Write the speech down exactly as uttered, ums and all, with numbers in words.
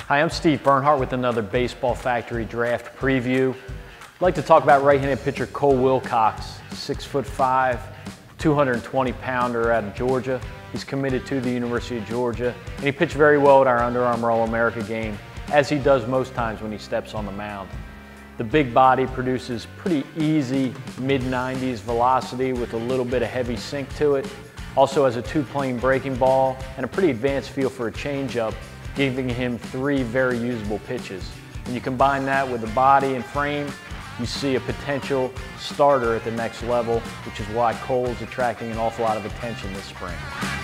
Hi, I'm Steve Bernhardt with another Baseball Factory Draft Preview. I'd like to talk about right-handed pitcher Cole Wilcox, six foot five, two hundred twenty pounder out of Georgia. He's committed to the University of Georgia, and he pitched very well at our Under Armour All-American game, as he does most times when he steps on the mound. The big body produces pretty easy mid nineties velocity with a little bit of heavy sink to it. Also has a two-plane breaking ball and a pretty advanced feel for a changeup, giving him three very usable pitches. When you combine that with the body and frame, you see a potential starter at the next level, which is why Cole's attracting an awful lot of attention this spring.